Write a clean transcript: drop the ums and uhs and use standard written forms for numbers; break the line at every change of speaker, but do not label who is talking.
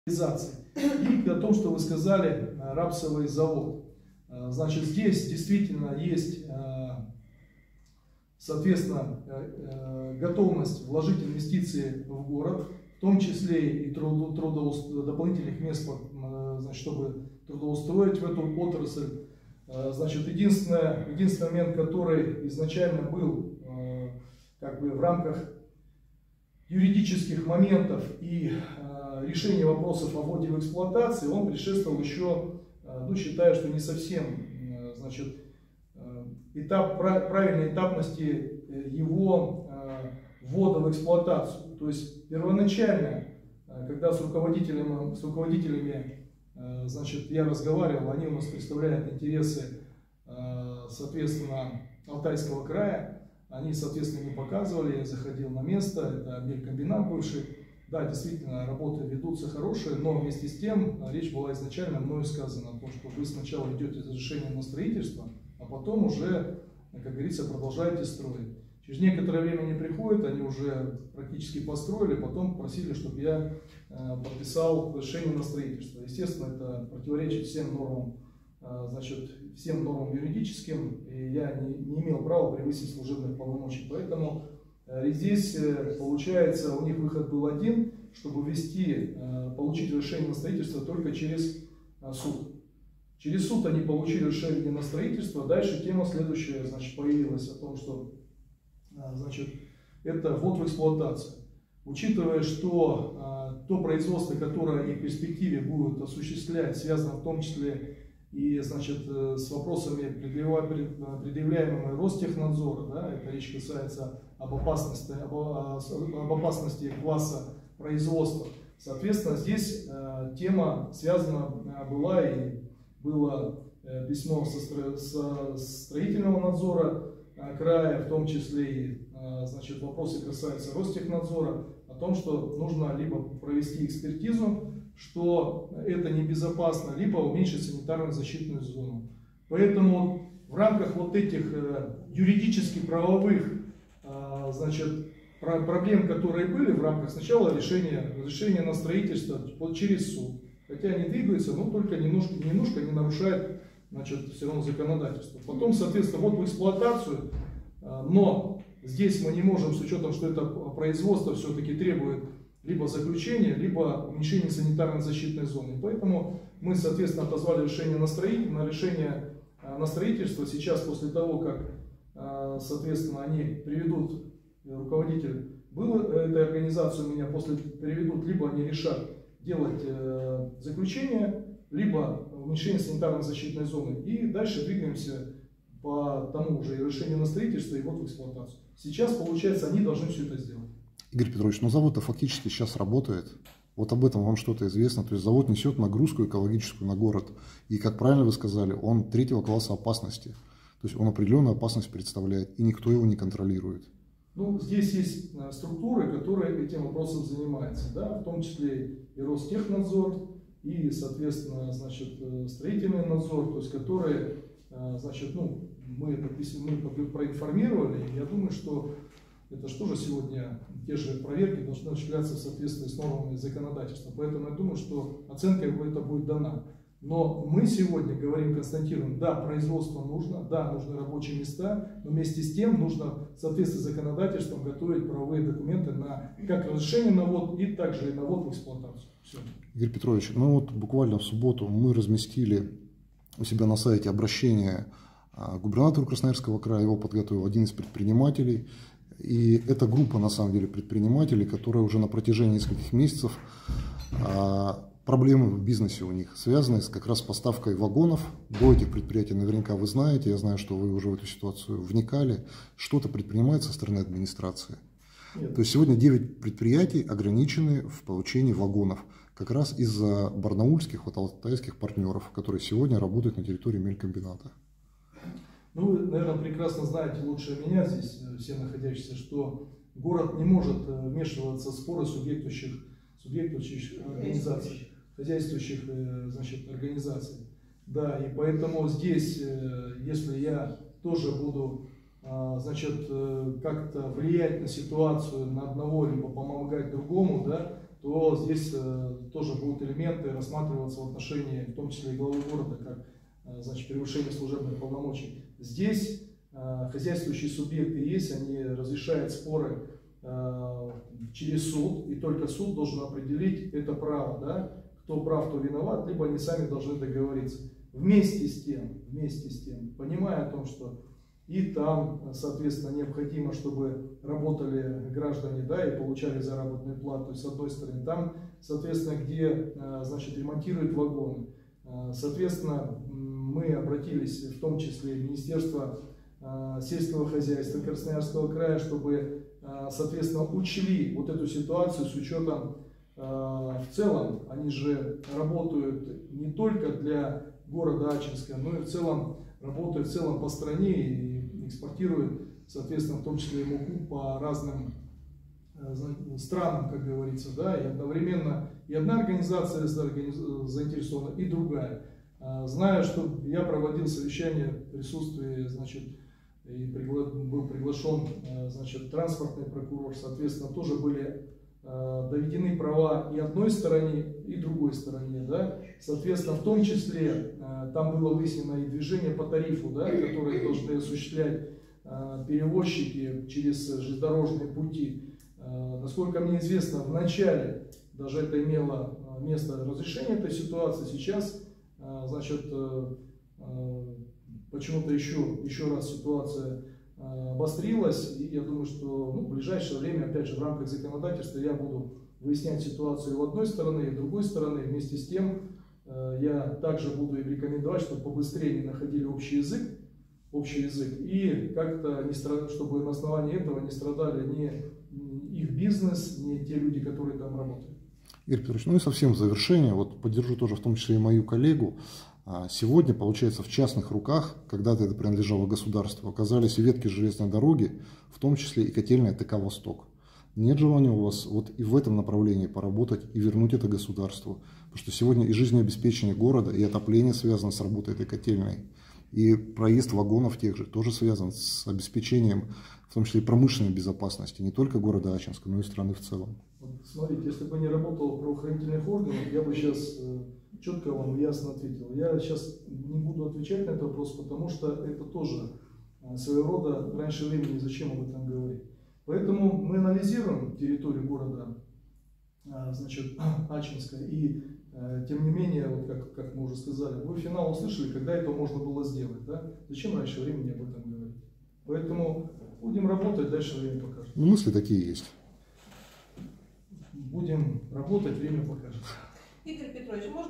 И о том, что вы сказали, рапсовый завод. Значит, здесь действительно есть, соответственно, готовность вложить инвестиции в город, в том числе и дополнительных мест, значит, чтобы трудоустроить в эту отрасль. Значит, единственный момент, который изначально был как бы в рамках юридических моментов и решения вопросов о вводе в эксплуатацию, он предшествовал еще, ну, считаю, что не совсем, значит, правильной этапности его ввода в эксплуатацию. То есть первоначально, когда с руководителями, значит, я разговаривал, они у нас представляют интересы, соответственно, Алтайского края. Они, соответственно, не показывали, я заходил на место, это мелькомбинат бывший. Да, действительно, работы ведутся хорошие, но вместе с тем речь была изначально мною сказана о том, что вы сначала идете разрешение на строительство, а потом уже, как говорится, продолжаете строить. Через некоторое время они приходят, они уже практически построили, потом просили, чтобы я подписал разрешение на строительство. Естественно, это противоречит всем нормам, значит, всем нормам юридическим, и я не имел права превысить служебных полномочий. Поэтому здесь, получается, у них выход был один, чтобы получить разрешение на строительство только через суд. Через суд они получили решение на строительство. Дальше тема следующая, значит, появилась о том, что, значит, это ввод в эксплуатацию. Учитывая, что то производство, которое и в перспективе будут осуществлять, связано в том числе и, значит, с вопросами, предъявляемыми Ростехнадзора, да, это речь касается об опасности класса производства. Соответственно, здесь тема связана была, и было письмо со строительного надзора края, в том числе и, значит, вопросы касаются Ростехнадзора, о том, что нужно либо провести экспертизу, что это небезопасно, либо уменьшить санитарно-защитную зону. Поэтому в рамках вот этих юридически-правовых, значит, проблем, которые были в рамках сначала разрешения на строительство через суд, хотя они двигаются, но только немножко не нарушают, значит, все равно законодательство. Потом, соответственно, вот в эксплуатацию, но здесь мы не можем, с учетом, что это производство все-таки требует либо заключения, либо уменьшения санитарно-защитной зоны. Поэтому мы, соответственно, отозвали решение на строительство. Сейчас, после того, как, соответственно, они приведут, руководитель был этой организации у меня, после приведут, либо они решат делать заключение, либо уменьшение санитарно-защитной зоны. И дальше двигаемся по тому же решению на строительство и вот в эксплуатацию. Сейчас, получается, они должны все это сделать.
Игорь Петрович, но завод-то фактически сейчас работает. Вот об этом вам что-то известно. То есть завод несет нагрузку экологическую на город. И, как правильно вы сказали, он 3-го класса опасности. То есть он определенную опасность представляет, и никто его не контролирует.
Ну, здесь есть структуры, которые этим вопросом занимаются, да, в том числе и Ростехнадзор, и, соответственно, значит, строительный надзор, то есть которые, значит, ну, мы проинформировали. Я думаю, что это же тоже сегодня те же проверки должны осуществляться в соответствии с нормами законодательства. Поэтому я думаю, что оценка это будет дана. Но мы сегодня говорим, констатируем, да, производство нужно, да, нужны рабочие места, но вместе с тем нужно в соответствии с законодательством готовить правовые документы на как разрешение на ввод и также и на ввод в эксплуатацию. Все.
Игорь Петрович, ну вот буквально в субботу мы разместили у себя на сайте обращение губернатору Красноярского края, его подготовил один из предпринимателей. И это группа, на самом деле, предпринимателей, которые уже на протяжении нескольких месяцев проблемы в бизнесе у них связаны как раз с поставкой вагонов. До этих предприятий наверняка вы знаете, я знаю, что вы уже в эту ситуацию вникали. Что-то предпринимается со стороны администрации. Нет. То есть сегодня 9 предприятий ограничены в получении вагонов. Как раз из-за барнаульских, вот алтайских партнеров, которые сегодня работают на территории мелькомбината.
Ну, вы, наверное, прекрасно знаете лучше меня, здесь все находящиеся, что город не может вмешиваться в споры субъектующих организаций, хозяйствующих, значит, организаций. Да, и поэтому здесь, если я тоже буду, значит, как-то влиять на ситуацию на одного, либо помогать другому, да, то здесь тоже будут элементы рассматриваться в отношении, в том числе и главы города, как значит, превышение служебных полномочий. Здесь хозяйствующие субъекты есть, они разрешают споры через суд, и только суд должен определить это право, да? Кто прав, кто виноват, либо они сами должны договориться. Вместе с тем, понимая о том, что и там, соответственно, необходимо, чтобы работали граждане, да, и получали заработную плату, с одной стороны, там, соответственно, где, значит, ремонтируют вагоны. Соответственно, мы обратились в том числе в Министерство сельского хозяйства Красноярского края, чтобы, соответственно, учли вот эту ситуацию с учетом, в целом, они же работают не только для города Ачинска, но и в целом работают в целом по стране и экспортируют, соответственно, в том числе и муку по разным странам, как говорится, да, и одновременно и одна организация заинтересована, и другая. Знаю, что я проводил совещание в присутствии, значит, и был приглашен, значит, транспортный прокурор, соответственно, тоже были доведены права и одной стороне, и другой стороне, да, соответственно, в том числе там было выяснено и движение по тарифу, да, которые должны осуществлять перевозчики через железнодорожные пути. Насколько мне известно, в начале даже это имело место разрешение этой ситуации, сейчас, значит, почему-то еще раз ситуация обострилась, и я думаю, что в ближайшее время, опять же, в рамках законодательства я буду выяснять ситуацию в одной стороны, и в другой стороны. Вместе с тем я также буду им рекомендовать, чтобы побыстрее находили общий язык, и как-то, чтобы на основании этого не страдали ни их бизнес, ни те люди, которые там работают.
Игорь Петрович, ну и совсем в завершение, вот поддержу тоже в том числе и мою коллегу. Сегодня, получается, в частных руках, когда-то это принадлежало государству, оказались ветки железной дороги, в том числе и котельная ТК «Восток». Нет желания у вас вот и в этом направлении поработать и вернуть это государству? Потому что сегодня и жизнеобеспечение города, и отопление связано с работой этой котельной, и проезд вагонов тех же тоже связан с обеспечением, в том числе и промышленной безопасности, не только города Ачинска, но и страны в целом.
Вот смотрите, если бы не работал в правоохранительных органах, я бы сейчас четко вам ясно ответил. Я сейчас не буду отвечать на этот вопрос, потому что это тоже своего рода раньше времени, зачем об этом говорить. Поэтому мы анализируем территорию города, значит, Ачинска, и тем не менее, вот как мы уже сказали, вы финал услышали, когда это можно было сделать, да? Зачем раньше времени об этом говорить? Поэтому будем работать, дальше время покажет.
Ну, мысли такие есть.
Будем работать, время покажет.
Игорь Петрович, можно